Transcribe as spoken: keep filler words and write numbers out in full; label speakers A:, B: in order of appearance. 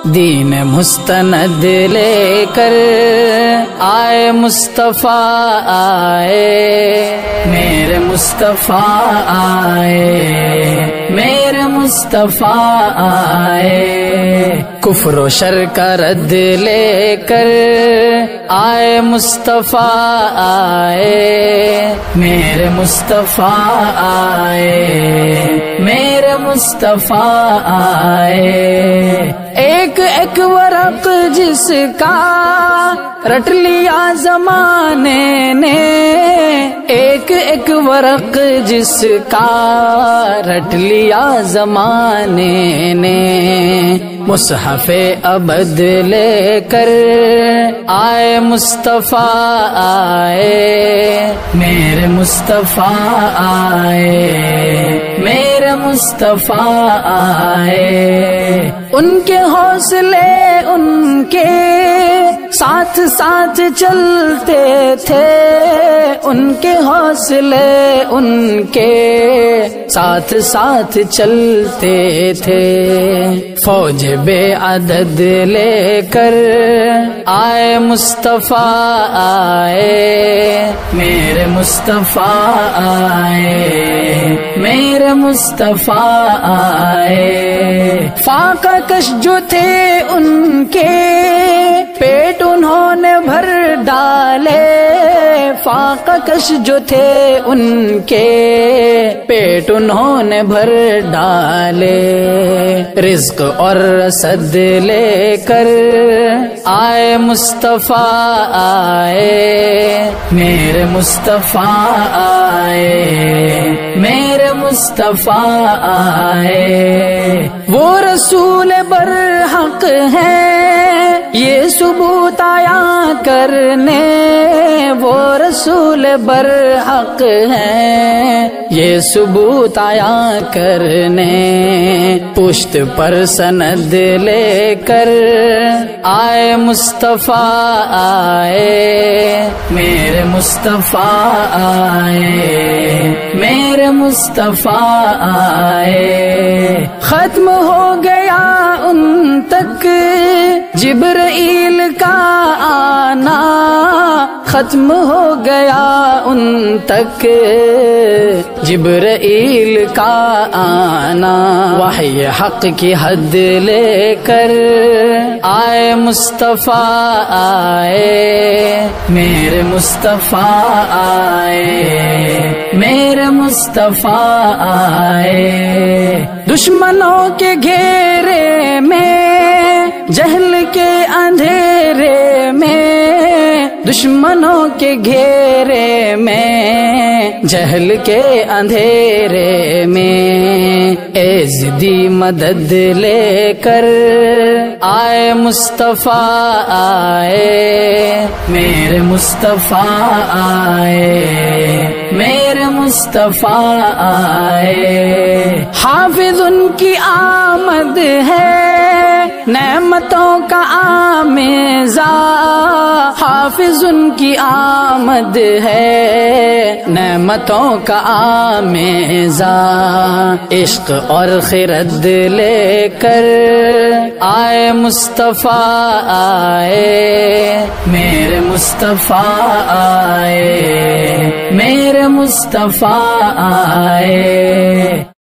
A: دین مستند لے کر آئے مصطفیٰ آئے، میرے مصطفیٰ آئے، میرے مصطفیٰ آئے، کفر و شر کا رد لے کر آئے مصطفیٰ آئے، میرے مصطفیٰ آئے، میرے مصطفیٰ آئے، ایک ایک ورق جس کا رٹ لیا زمانے نے، ایک ایک ورق جس کا رٹ لیا زمانے نے، مصحف ابد لے کر آئے مصطفیٰ آئے، میرے مصطفیٰ آئے، میرے مصطفیٰ آئے، ان کے حوصلے ان کے ساتھ ساتھ چلتے تھے، ان کے حوصلے ان کے ساتھ ساتھ چلتے تھے، فوج بے عدد لے کر آئے مصطفیٰ آئے، میرے مصطفیٰ آئے، میرے مصطفیٰ آئے، فاقہ کش جو تھے ان کے پیٹ انہوں نے بھر ڈالے، فاقہ کش جو تھے ان کے پیٹ انہوں نے بھر ڈالے، رزق اور رسد لے کر آئے مصطفیٰ آئے، میرے مصطفیٰ آئے، میرے مصطفیٰ آئے، وہ رسول برحق ہیں یہ ثبوت آیا کرنے، وہ رسول برحق ہیں یہ ثبوت آیا کرنے، پشت پر سند لے کر آئے مصطفیٰ آئے، میرے مصطفیٰ آئے، میرے مصطفیٰ آئے، ختم ہو گیا ان تک جبرائیل کا آنا، ختم ہو گیا ان تک جبرائیل کا آنا، وحی حق کی حد لے کر آئے مصطفیٰ آئے، میرے مصطفیٰ آئے، میرے مصطفیٰ آئے، دشمنوں کے گھیرے میں جہل کے اندھیرے میں، دشمنوں کے گھیرے میں جہل کے اندھیرے میں، اے ضدی مدد لے کر آئے مصطفیٰ آئے، میرے مصطفیٰ آئے، میرے مصطفیٰ آئے، حافظ ان کی آمد ہے نعمتوں کا آمیزہ، حافظ ان کی آمد ہے نعمتوں کا آمیزہ، عشق اور خرد لے کر آئے مصطفیٰ آئے، میرے مصطفیٰ آئے، میرے مصطفیٰ آئے۔